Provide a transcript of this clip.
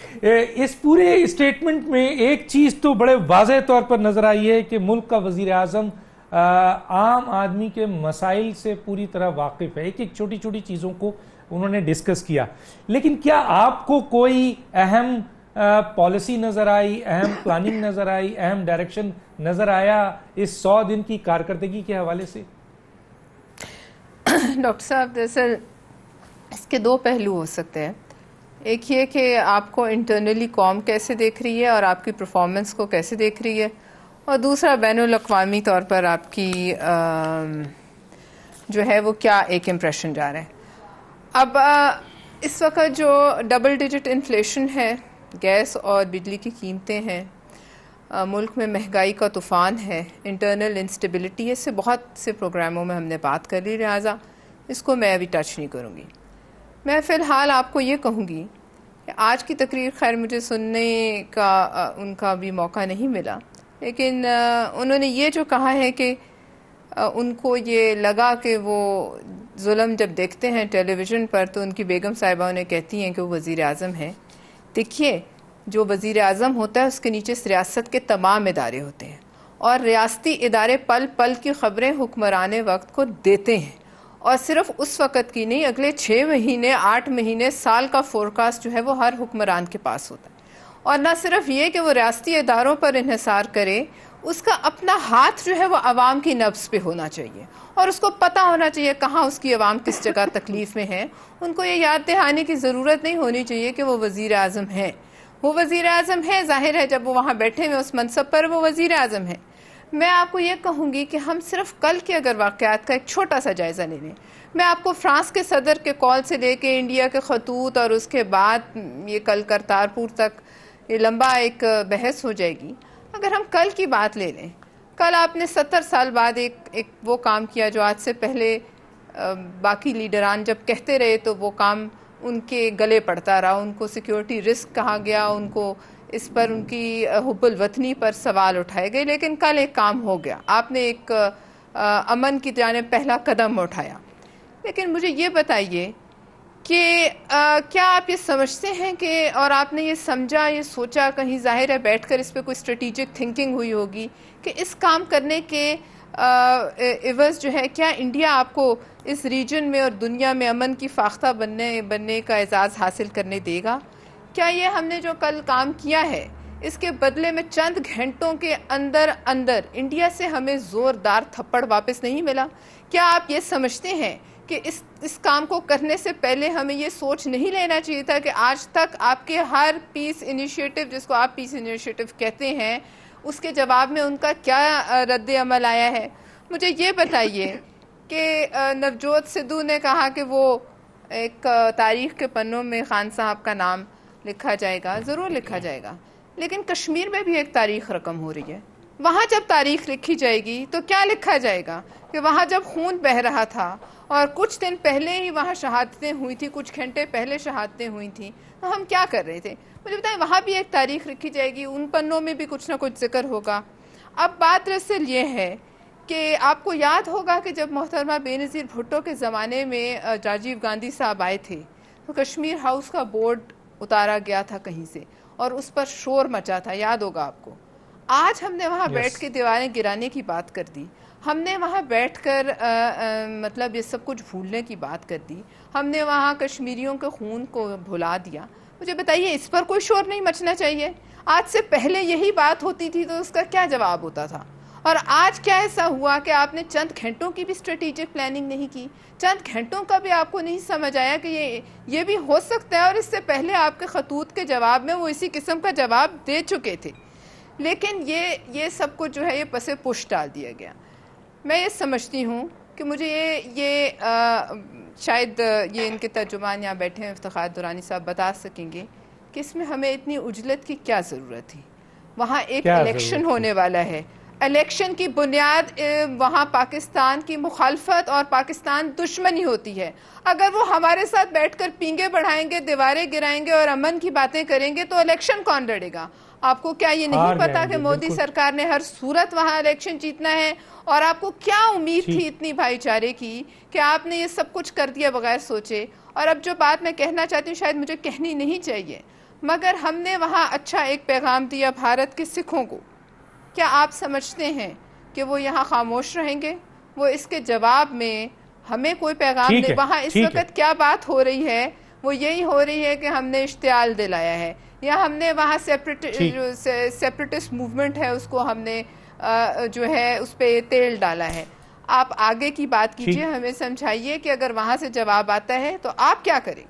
اس پورے اسٹیٹمنٹ میں ایک چیز تو بڑے واضح طور پر نظر آئی ہے کہ ملک کا وزیر اعظم عام آدمی کے مسائل سے پوری طرح واقف ہے. ایک ایک چھوٹی چھوٹی چیزوں کو انہوں نے ڈسکس کیا. لیکن کیا آپ کو کوئی اہم پالیسی نظر آئی, اہم پلاننگ نظر آئی, اہم ڈائریکشن نظر آیا اس 100 دن کی کارکردگی کے حوالے سے؟ ڈاکٹر صاحب دراصل اس کے دو پہلو ہو سکتے ہیں. ایک یہ کہ آپ کو انٹرنلی قوم کیسے دیکھ رہی ہے اور آپ کی پرفارمنس کو کیسے دیکھ رہی ہے, اور دوسرا بین الاقوامی طور پر آپ کی جو ہے وہ کیا ایک امپریشن جا رہا ہے. اب اس وقت جو ڈبل ڈیجٹ انفلیشن ہے, گیس اور بجلی کی قیمتیں ہیں, ملک میں مہنگائی کا طوفان ہے, انٹرنل انسٹیبلٹی ہے, اس سے بہت سے پروگراموں میں ہم نے بات کر لی, لہٰذا اس کو میں ابھی ٹچ نہیں کروں گی. میں فی الحال آپ کو یہ کہوں گی کہ آج کی تقریر خیر مجھے سننے کا ان کا بھی موقع نہیں ملا, لیکن انہوں نے یہ جو کہا ہے کہ ان کو یہ لگا کہ وہ ظلم جب دیکھتے ہیں ٹیلی ویژن پر تو ان کی بیگم صاحبہ انہیں کہتی ہیں کہ وہ وزیر اعظم ہیں. دیکھیے, جو وزیر اعظم ہوتا ہے اس کے نیچے ریاست کے تمام ادارے ہوتے ہیں, اور ریاستی ادارے پل پل کی خبریں حکمران وقت کو دیتے ہیں, اور صرف اس وقت کی نہیں, اگلے 6 مہینے 8 مہینے سال کا فورکاسٹ جو ہے وہ ہر حکمران کے پاس ہوتا ہے. اور نہ صرف یہ کہ وہ ریاستی اداروں پر انحصار کرے, اس کا اپنا ہاتھ جو ہے وہ عوام کی نبض پہ ہونا چاہیے, اور اس کو پتہ ہونا چاہیے کہاں اس کی عوام کس جگہ تکلیف میں ہے. ان کو یہ یاد دہانے کی ضرورت نہیں ہونی چاہیے کہ وہ وزیر اعظم ہیں. وہ وزیر اعظم ہے, ظاہر ہے جب وہ وہاں بیٹھے ہوئے اس منصب پر وہ وزیر اعظم ہے. میں آپ کو یہ کہوں گی کہ ہم صرف کل کے اگر واقعات کا ایک چھوٹا سا جائزہ لے لیں. میں آپ کو فرانس کے صدر کے کال سے لے کے انڈیا کے خطوط اور اس کے بعد یہ کل کرتارپور تک یہ لمبا ایک بحث ہو جائے گی. اگر ہم کل کی بات لے لیں, کل آپ نے 70 سال بعد ایک وہ کام کیا جو آج سے پہلے باقی لیڈران جب کہتے رہے تو وہ کام ان کے گلے پڑتا رہا. ان کو سیکیورٹی رسک کہا گیا, ان کو اس پر ان کی حب الوطنی پر سوال اٹھائے گئے, لیکن کل ایک کام ہو گیا. آپ نے ایک امن کی جانب پہلا قدم اٹھایا. لیکن مجھے یہ بتائیے کہ کیا آپ یہ سمجھتے ہیں کہ, اور آپ نے یہ سمجھا یہ سوچا, کہیں ظاہر ہے بیٹھ کر اس پہ کوئی اسٹریٹجک تھنکنگ ہوئی ہوگی کہ اس کام کرنے کے عوض جو ہے کیا انڈیا آپ کو اس ریجن میں اور دنیا میں امن کی فاختہ بننے کا اعزاز حاصل کرنے دے گا؟ کیا یہ ہم نے جو کل کام کیا ہے اس کے بدلے میں چند گھنٹوں کے اندر انڈیا سے ہمیں زوردار تھپڑ واپس نہیں ملا؟ کیا آپ یہ سمجھتے ہیں کہ اس کام کو کرنے سے پہلے ہمیں یہ سوچ نہیں لینا چاہیے تھا کہ آج تک آپ کے ہر پیس انیشیٹو, جس کو آپ پیس انیشیٹو کہتے ہیں, اس کے جواب میں ان کا کیا رد عمل آیا ہے؟ مجھے یہ بتائیے کہ نوجوت سدھو نے کہا کہ وہ ایک تاریخ کے پنوں میں خان صاحب کا نام لکھا جائے گا. ضرور لکھا جائے گا, لیکن کشمیر میں بھی ایک تاریخ رقم ہو رہی ہے. وہاں جب تاریخ لکھی جائے گی تو کیا لکھا جائے گا کہ وہاں جب خون بہہ رہا تھا اور کچھ دن پہلے ہی وہاں شہادتیں ہوئی تھیں, کچھ گھنٹے پہلے شہادتیں ہوئی تھیں, تو ہم کیا کر رہے تھے؟ مجھے بتائیں, وہاں بھی ایک تاریخ لکھی جائے گی, ان پنوں میں بھی کچھ نہ کچھ ذکر ہوگا. اب بات دراصل یہ ہے کہ آپ کو یاد ہوگا کہ جب محترمہ بے نظیر بھٹو کے زمانے میں راجیو گاندھی صاحب آئے تھے تو کشمیر ہاؤس کا بورڈ اتارا گیا تھا کہیں سے, اور اس پر شور مچا تھا, یاد ہوگا آپ کو. آج ہم نے وہاں بیٹھ کے دیواریں گرانے کی بات کر دی, ہم نے وہاں بیٹھ کر مطلب یہ سب کچھ بھولنے کی بات کر دی, ہم نے وہاں کشمیریوں کے خون کو بھلا دیا. مجھے بتائیے اس پر کوئی شور نہیں مچنا چاہیے؟ آج سے پہلے یہی بات ہوتی تھی تو اس کا کیا جواب ہوتا تھا؟ اور آج کیا ایسا ہوا کہ آپ نے چند گھنٹوں کی بھی اسٹریٹجک پلاننگ نہیں کی, چند گھنٹوں کا بھی آپ کو نہیں سمجھ آیا کہ یہ بھی ہو سکتا ہے, اور اس سے پہلے آپ کے خطوط کے جواب میں وہ اسی قسم کا جواب دے چکے تھے. لیکن یہ سب کچھ جو ہے یہ پس پش ڈال دیا گیا. میں یہ سمجھتی ہوں کہ مجھے یہ شاید یہ ان کے ترجمان یہاں بیٹھے ہیں افتخار درانی صاحب بتا سکیں گے کہ اس میں ہمیں اتنی عجلت کی کیا ضرورت تھی. وہاں ایک الیکشن ہونے والا ہے, الیکشن کی بنیاد وہاں پاکستان کی مخالفت اور پاکستان دشمنی ہوتی ہے. اگر وہ ہمارے ساتھ بیٹھ کر پینگے بڑھائیں گے, دیواریں گرائیں گے اور امن کی باتیں کریں گے تو الیکشن کون لڑے گا؟ آپ کو کیا یہ نہیں پتا کہ مودی سرکار نے ہر صورت وہاں الیکشن جیتنا ہے؟ اور آپ کو کیا امید تھی اتنی بھائی چارے کی کہ آپ نے یہ سب کچھ کر دیا بغیر سوچے؟ اور اب جو بات میں کہنا چاہتی ہوں شاید مجھے کہنی نہیں چاہیے, مگر ہم نے وہاں اچھا ایک پیغام دیا بھارت کے سکھوں کو. کیا آپ سمجھتے ہیں کہ وہ یہاں خاموش رہیں گے؟ وہ اس کے جواب میں ہمیں کوئی پیغام نہیں. وہاں اس وقت کیا بات ہو رہی ہے وہ یہی ہو رہی ہے کہ ہم نے اشتعال دلایا ہے, یا ہم نے وہاں سیپریٹسٹ موومنٹ ہے اس کو ہم نے جو ہے اس پہ تیل ڈالا ہے. آپ آگے کی بات کیجئے, ہمیں سمجھائیے کہ اگر وہاں سے جواب آتا ہے تو آپ کیا کریں؟